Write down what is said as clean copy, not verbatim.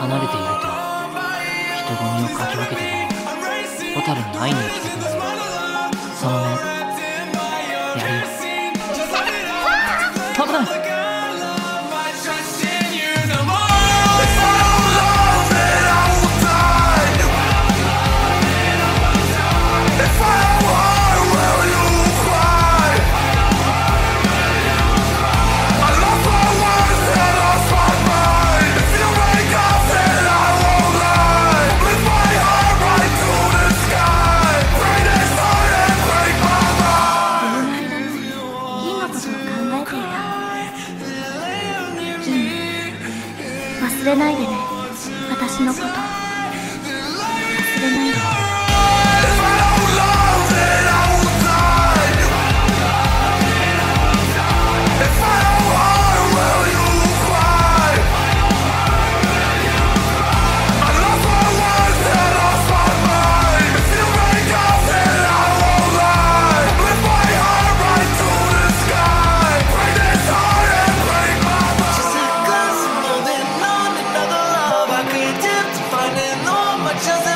離れていると人混みをかき分けてでも蛍に会いに行きたくなる。その目やるよ。危ない。 忘れないでね、私のこと。忘れないで。 Just